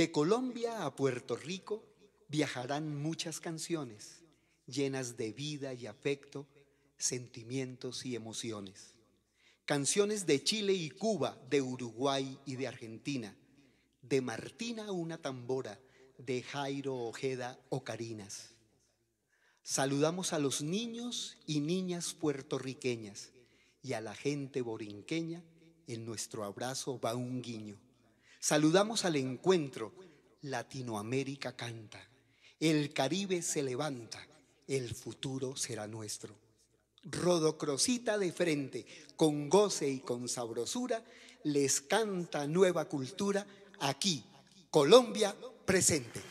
De Colombia a Puerto Rico viajarán muchas canciones llenas de vida y afecto, sentimientos y emociones. Canciones de Chile y Cuba, de Uruguay y de Argentina, de Martina una tambora, de Jairo Ojeda ocarinas. Saludamos a los niños y niñas puertorriqueñas y a la gente borinqueña, en nuestro abrazo va un guiño. Saludamos al encuentro, Latinoamérica canta, el Caribe se levanta, el futuro será nuestro. Rodocrosita de frente, con goce y con sabrosura, les canta nueva cultura, aquí, Colombia presente.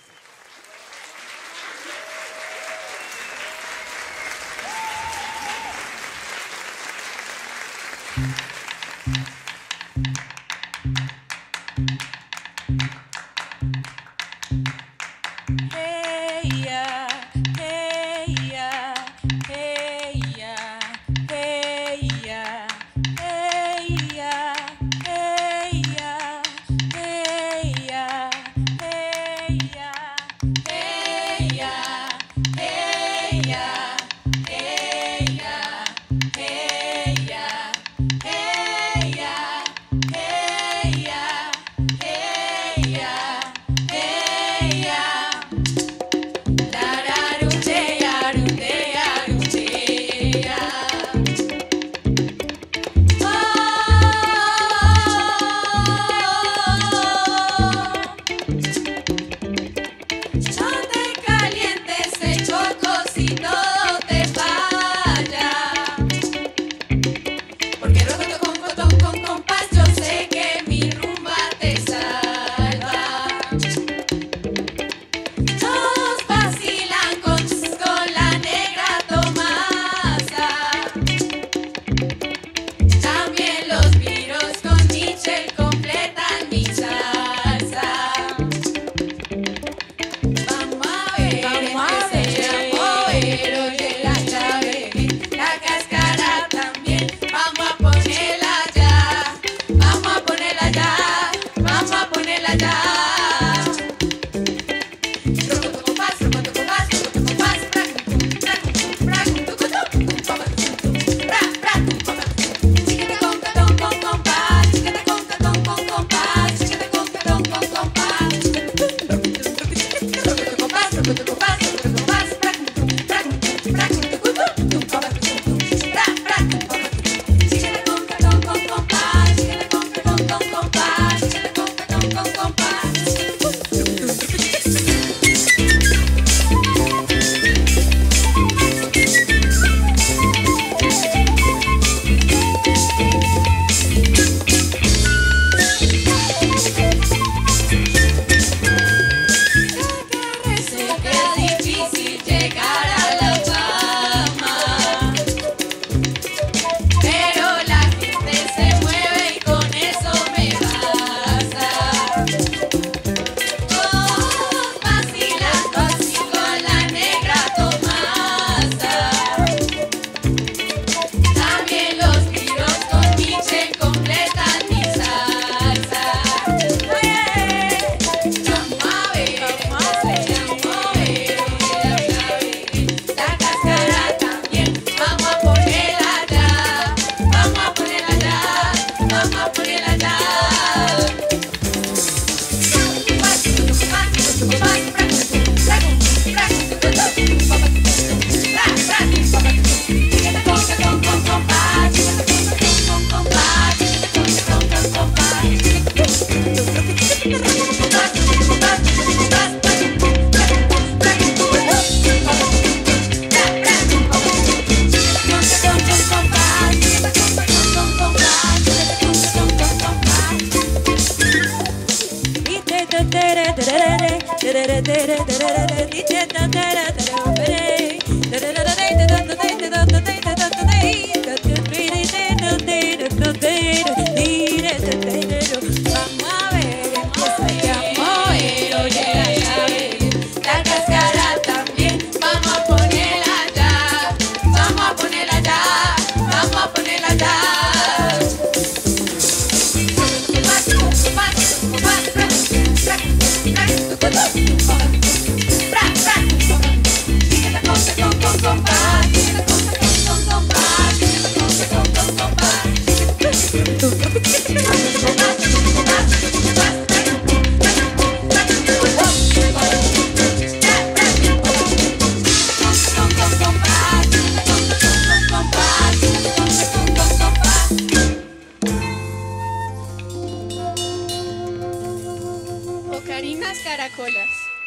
Ocarinas caracolas.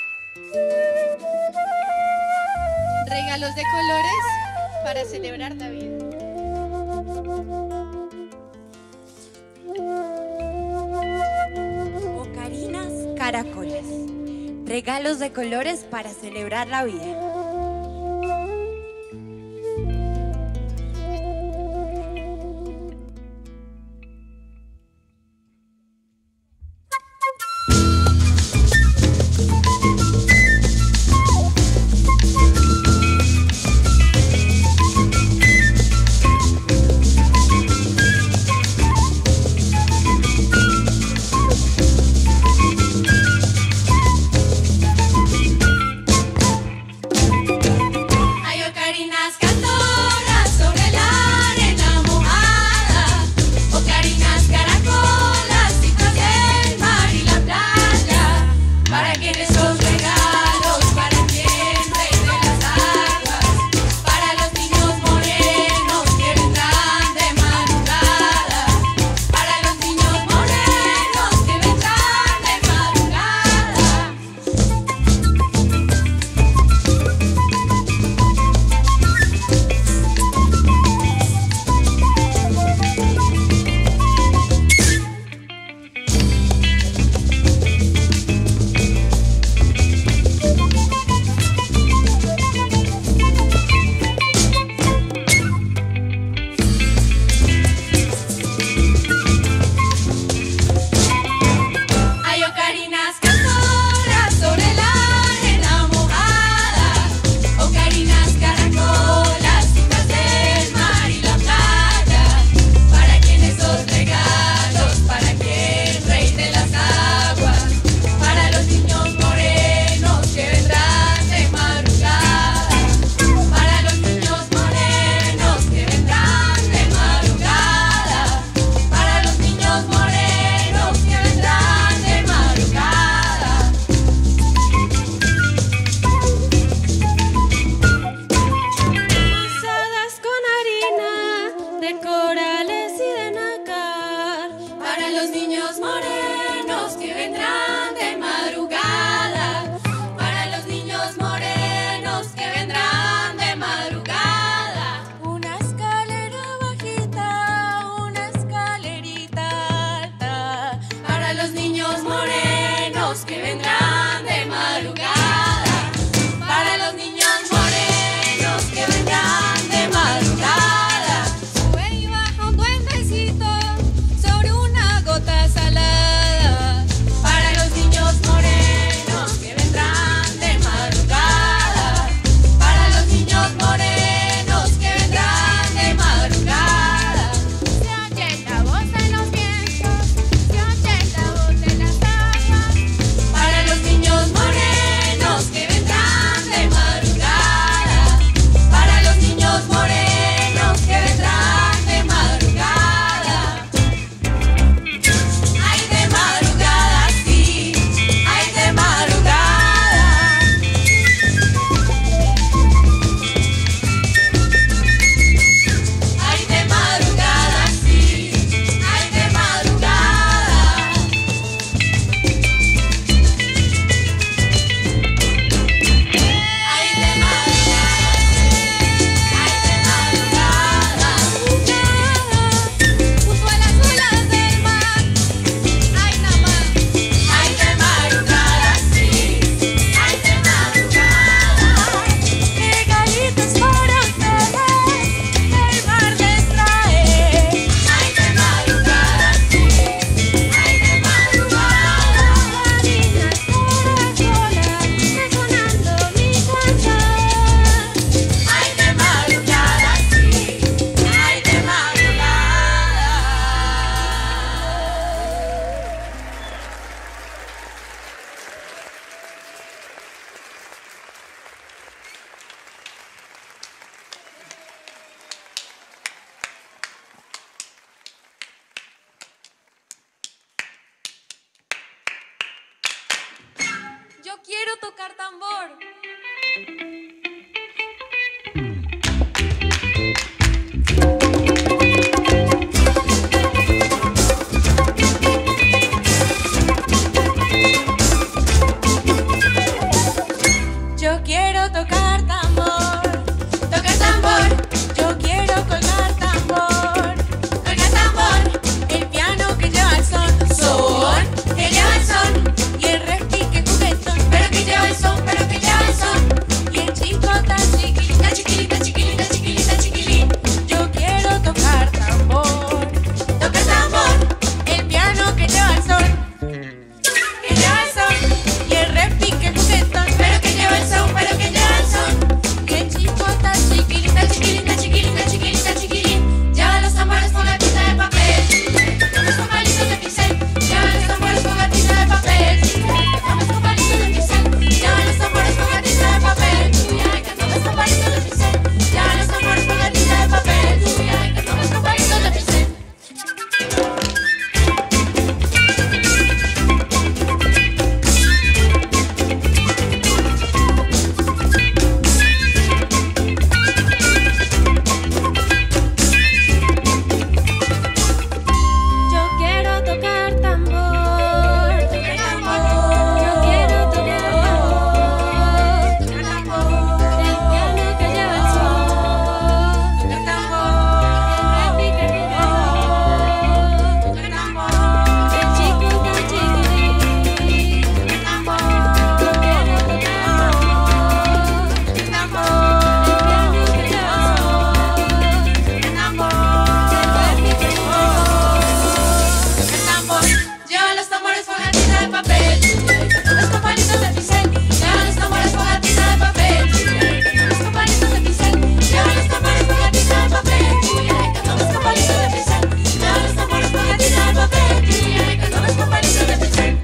Regalos de colores para celebrar la vida. Ocarinas caracolas. Regalos de colores para celebrar la vida. Sube y baja un duendecito sobre una gota salada. tocar tambor. Yo quiero tocar tambor, tocar tambor. Yo quiero colgar tambor, colgar tambor. El piano que lleva el son, que lleva el son. Y el repique juguetón, pero que lleva el son, pero que lleva el son. Y el chico tan chiquilita, chiquilita, chiquilita, chiquilita, chiquilín. Yo quiero tocar tambor, tocar tambor. El piano que lleva el son, que lleva el son. Y el repique juguetón, pero que lleva el son, pero que lleva el son. Y el chico tan chiquilita, chiquilita, chiquilita, chiquilita, chiquilín. Lleva los tambores con gatita de papel, tomes con palitos de pincel. Lleva los tambores con gatita de papel, tomes con palitos de pincel. Lleva los tambores con gatita de papel, que tomes con palitos de pincel. Lleva los tambores con gatita de papel, que tomes con palitos de pincel. Yo quiero tocar tambor, tocar tambor. Yo quiero tocar tambor, tocar tambor. El piano que lleva el son, tocar tambor. El repique juguetón, tocar tambor. El chico tan chiquilín, tocar tambor. Yo quiero tocar tambor, tocar tambor. El piano que lleva el son, tocar tambor. El repique tambor. Lleva los tambores con gatita de papel, tomes con palitos de pincel. Lleva los tambores con gatita de papel, tomes con palitos de pincel. Lleva los tambores con gatita de papel, tomes con palitos de pincel. Lleva los tambores con gatita de papel, tomes con palitos de pincel.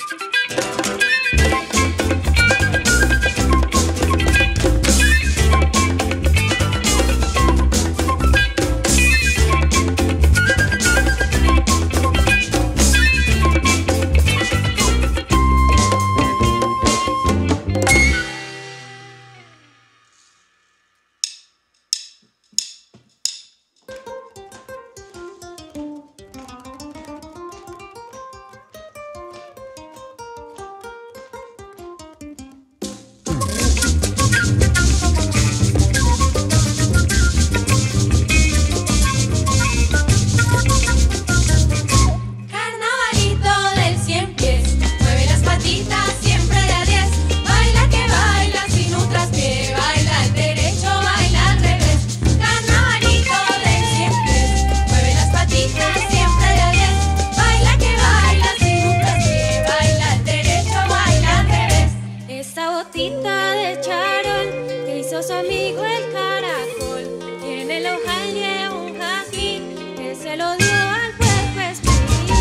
Carnavalito del 100 pies, mueve las patitas siempre de a 10. Baila que baila sin un traspié, baila al derecho, baila al revés. Carnavalito del 100 pies, mueve las patitas siempre de a 10. Baila que baila sin un traspié, baila al derecho, baila al revés. Esta botita de charol que hizo su amigo el caracol, tiene el ojal de un jazmín que se lo dio al puerco espín.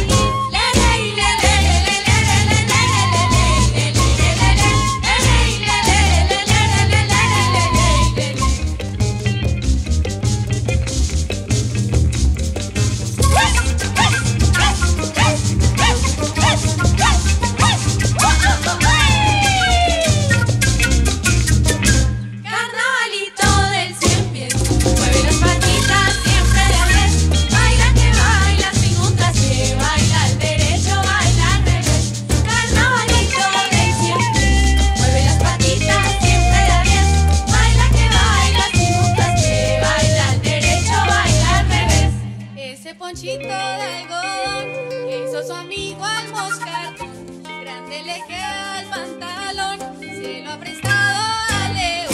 Carnavalito del 100 pies, mueve las patitas siempre de a 10. Baila que baila sin un traspié, baila al derecho, baila al revés. Carnavalito del 100 pies, mueve las patitas siempre de a 10. Baila que baila sin un traspié, baila al derecho, baila al revés. Ese ponchito de algodón que hizo su amigo al moscardón, grande le queda el pantalón, se lo ha prestado a León.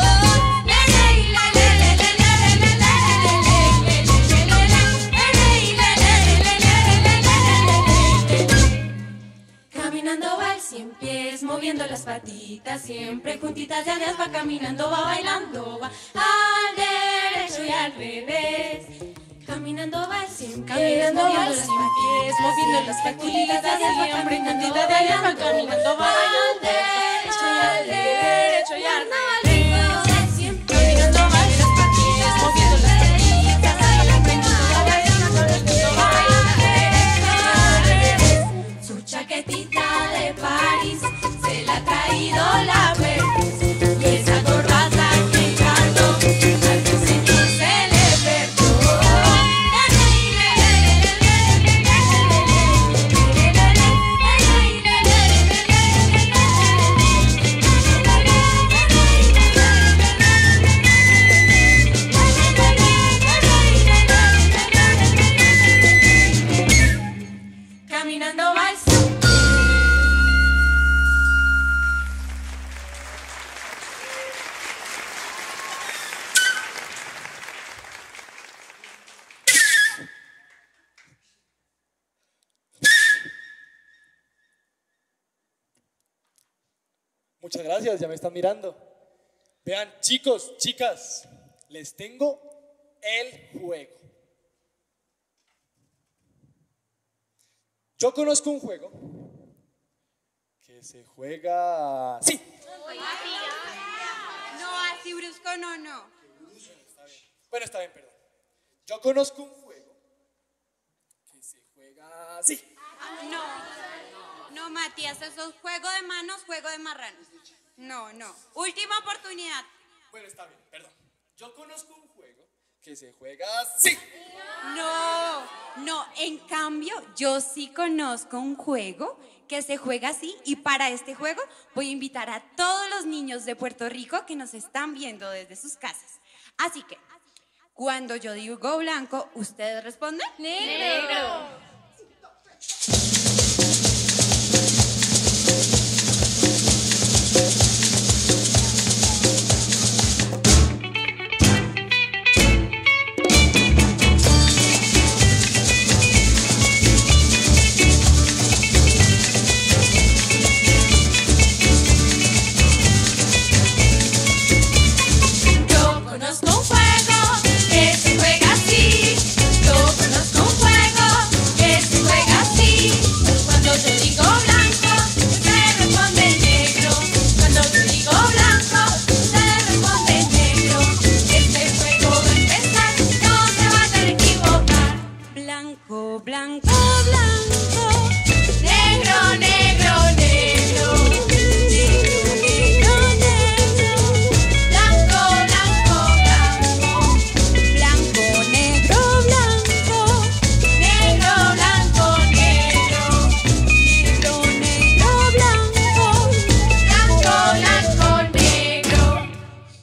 Caminando va el 100 pies, moviendo las patitas, siempre juntitas de a 10 va caminando, va bailando, va al derecho y al revés. Caminando va el 100 pies, caminando va el 100 pies, moviendo las patitas de a 10 va caminando, va bailando, caminando, va al derecho y al derecho y al revés. Caminando va las patitas, moviendo las patitas, caminando, va bailando, caminando, va al derecho y al revés. Su chaquetita de París se la ha traído la Muchas gracias, ya me están mirando. Vean, chicos, chicas, les tengo el juego. Yo conozco un juego que se juega así. No, así brusco, no. Bueno, está bien, perdón. Yo conozco un juego que se juega así. No, Matías, eso es juego de manos, juego de marranos. No. Última oportunidad. Bueno, está bien, perdón. Yo conozco un juego que se juega así. No, en cambio, yo sí conozco un juego que se juega así y para este juego voy a invitar a todos los niños de Puerto Rico que nos están viendo desde sus casas. Así que, cuando yo digo blanco, ¿ustedes responden? Negro. Yo conozco un juego que se juega así. Yo conozco un juego que se juega así. Cuando yo digo blanco, usted responde negro. Cuando yo digo blanco, usted responde negro. Este juego va a empezar, no se vayan a equivocar. Blanco, blanco, blanco. Negro, negro, negro. Negro, negro, negro. Blanco, blanco, blanco. Blanco, negro, blanco. Negro, blanco, negro. Negro, negro, blanco. Blanco, blanco, negro.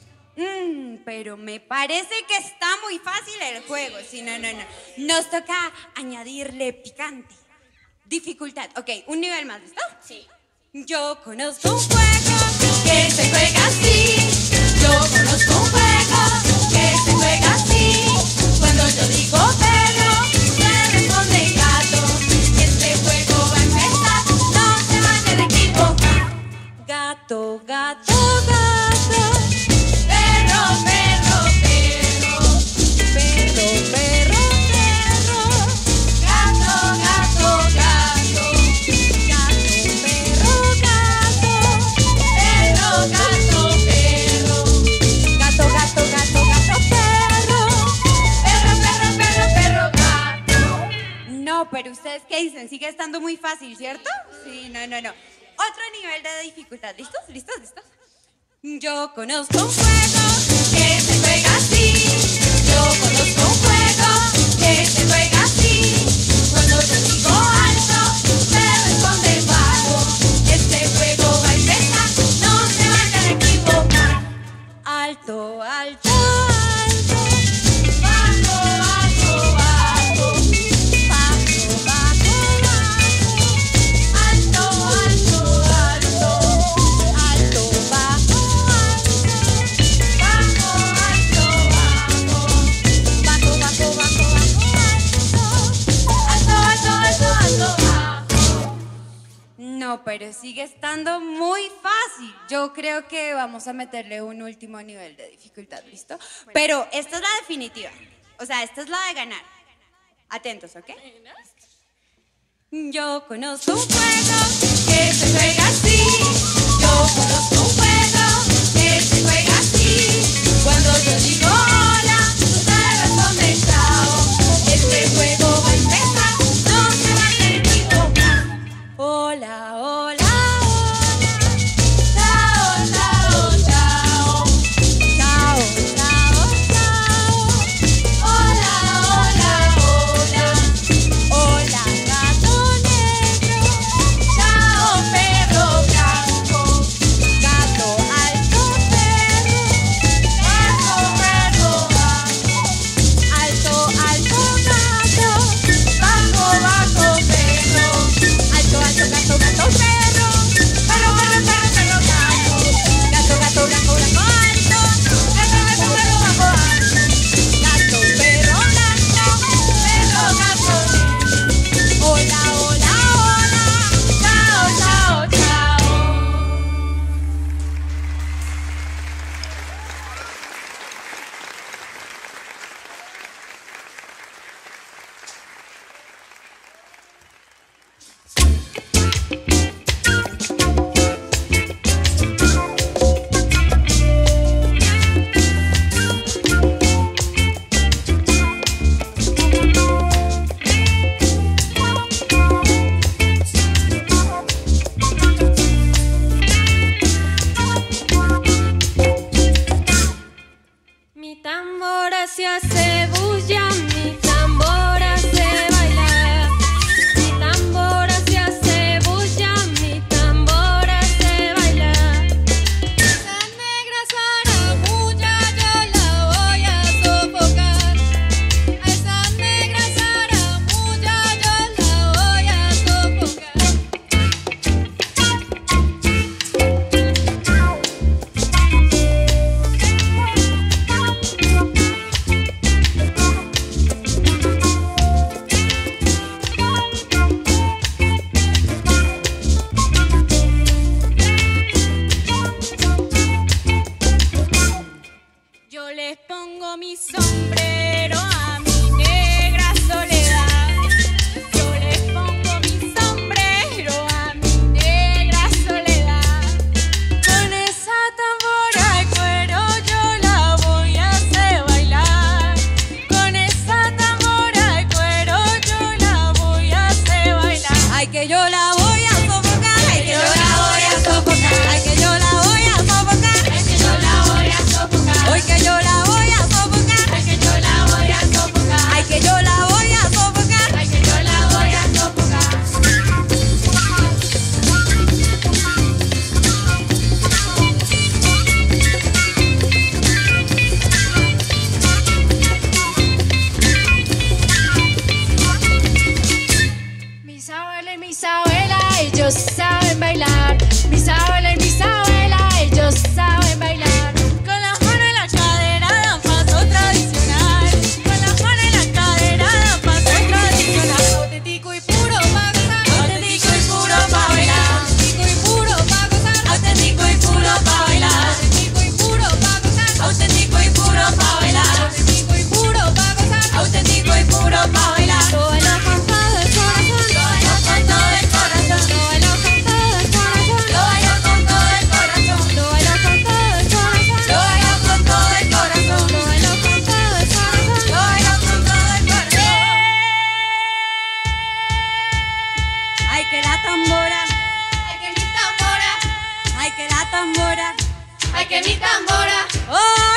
Pero me parece que está muy fácil el juego. Sí, no. Nos toca añadirle picante. Dificultad. Ok, un nivel más, ¿listo? Sí. Yo conozco un juego que se juega así. Yo conozco un juego que se juega así. Cuando yo digo perro, usted responde gato. Este juego va a empezar, no se vayan a equivocar. Gato, gato, gato. Perro, perro, perro. Perro, perro, perro. Gato, gato, gato. Gato, perro, gato. Perro, gato, perro. Gato, gato, gato, gato, perro. Perro, perro, perro, perro, gato. No, pero ¿ustedes qué dicen? Sigue estando muy fácil, ¿cierto? Sí, no. Otro nivel de dificultad. ¿Listos? Yo conozco un juego que se juega así. Yo conozco un juego que se juega así. Cuando yo digo alto, usted responde bajo. Este juego va a empezar, no se vayan a equivocar. Alto, alto, alto. Bajo, bajo, bajo. Bajo, bajo, bajo. Alto, alto, alto. Alto, bajo, alto. Bajo, alto, bajo. Bajo, bajo, bajo, bajo, alto. Alto, bajo. No, pero sigue estando muy fácil. Yo creo que vamos a meterle un último nivel de dificultad, ¿listo? Pero esta es la definitiva. O sea, esta es la de ganar. Atentos, ¿ok? Yo conozco un juego que se juega así. Yo conozco un juego que se juega así. Cuando yo digo hola, usted responde chao. Este juego va a empezar, no se vayan a equivocar. Hola, hola, hola. Chao, chao, chao. Chao, chao, chao. Hola, hola, hola. Hola, gato negro. Chao, perro, Ay, que yo la voy a sofocar. Ay, que yo la voy a sofocar. Ay, que yo la voy a sofocar. Ay, que yo la voy a sofocar. Hoy que yo la voy a sofocar. Ay, que yo la voy a sofocar. Ay, que yo la voy a sofocar. Ay, que yo la voy a sofocar. Mis abuelas, ellos saben bailar. Mis abuelas y mis abuelas, ellos saben bailar. Con la mano en la cadera dan paso tradicional. Con la mano en la cadera dan paso tradicional. Auténtico y puro pa' gozar. Auténtico y puro pa' bailar. Auténtico y puro pa' gozar. Auténtico y puro pa' bailar. Auténtico y puro pa' gozar. Auténtico y puro pa' bailar. Auténtico y puro pa' gozar. Auténtico y puro pa' bailar. Lo bailo con todo el corazón. Lo bailo con todo el corazón. Lo bailo con todo el corazón. Lo bailo con todo el corazón. Lo bailo con todo el corazón. Lo bailo con todo el corazón. Lo bailo con todo el corazón. Lo bailo con todo el corazón. Ay, que la tambora. Ay, que mi tambora. Ay, que la tambora. Ay, que mi tambora. ¡Oh!